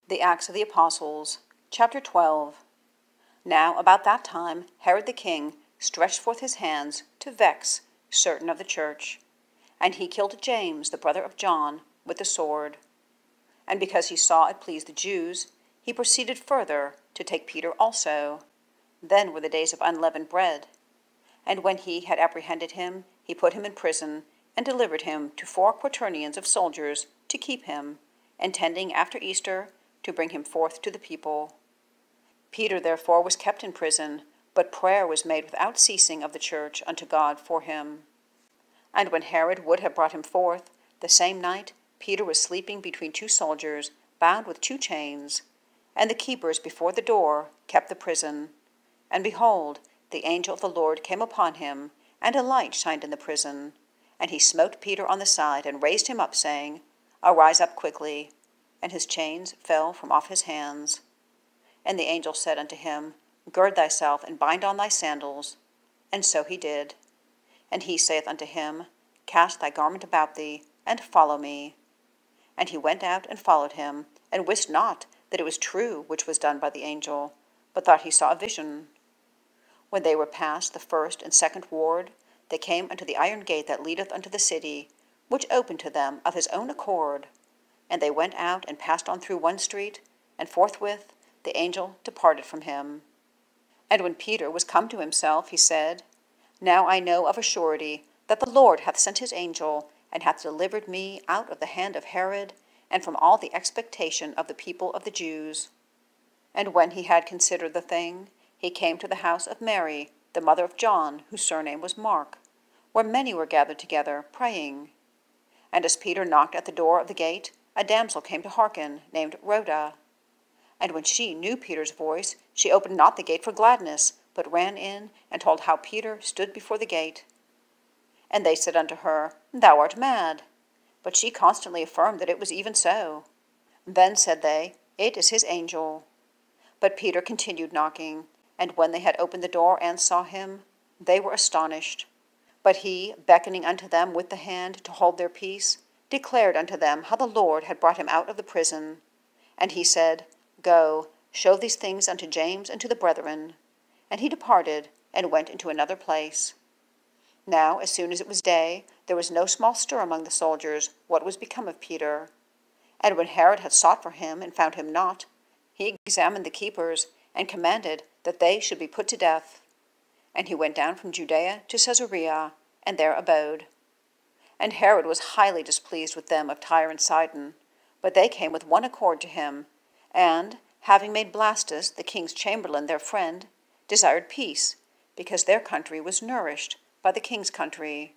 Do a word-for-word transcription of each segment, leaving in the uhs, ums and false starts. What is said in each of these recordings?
The Acts of the Apostles, chapter twelve. Now about that time Herod the king stretched forth his hands to vex certain of the church, and he killed James, the brother of John, with the sword. And because he saw it pleased the Jews, he proceeded further to take Peter also. Then were the days of unleavened bread. And when he had apprehended him, he put him in prison, and delivered him to four quaternions of soldiers to keep him, intending after Easter to bring him forth to the people. Peter therefore was kept in prison, but prayer was made without ceasing of the church unto God for him. And when Herod would have brought him forth, the same night Peter was sleeping between two soldiers, bound with two chains, and the keepers before the door kept the prison. And behold, the angel of the Lord came upon him, and a light shined in the prison. And he smote Peter on the side, and raised him up, saying, Arise up quickly. And his chains fell from off his hands. And the angel said unto him, Gird thyself, and bind on thy sandals. And so he did. And he saith unto him, Cast thy garment about thee, and follow me. And he went out and followed him, and wist not that it was true which was done by the angel, but thought he saw a vision. When they were past the first and second ward, they came unto the iron gate that leadeth unto the city, which opened to them of his own accord. And they went out and passed on through one street, and forthwith the angel departed from him. And when Peter was come to himself, he said, Now I know of a surety that the Lord hath sent his angel, and hath delivered me out of the hand of Herod, and from all the expectation of the people of the Jews. And when he had considered the thing, he came to the house of Mary, the mother of John, whose surname was Mark, where many were gathered together, praying. And as Peter knocked at the door of the gate, a damsel came to hearken, named Rhoda. And when she knew Peter's voice, she opened not the gate for gladness, but ran in, and told how Peter stood before the gate. And they said unto her, Thou art mad. But she constantly affirmed that it was even so. Then said they, It is his angel. But Peter continued knocking, and when they had opened the door and saw him, they were astonished. But he, beckoning unto them with the hand to hold their peace, declared unto them how the Lord had brought him out of the prison. And he said, Go, show these things unto James and to the brethren. And he departed, and went into another place. Now, as soon as it was day, there was no small stir among the soldiers what was become of Peter. And when Herod had sought for him, and found him not, he examined the keepers, and commanded that they should be put to death. And he went down from Judea to Caesarea, and there abode. And Herod was highly displeased with them of Tyre and Sidon, but they came with one accord to him, and, having made Blastus, the king's chamberlain, their friend, desired peace, because their country was nourished by the king's country.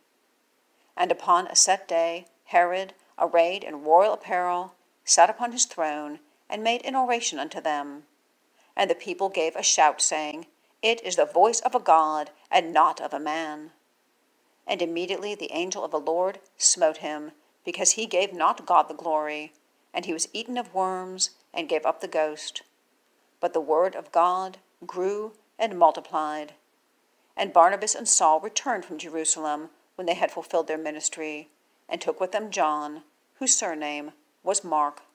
And upon a set day, Herod, arrayed in royal apparel, sat upon his throne, and made an oration unto them. And the people gave a shout, saying, It is the voice of a God, and not of a man. And immediately the angel of the Lord smote him, because he gave not God the glory, and he was eaten of worms, and gave up the ghost. But the word of God grew and multiplied. And Barnabas and Saul returned from Jerusalem when they had fulfilled their ministry, and took with them John, whose surname was Mark.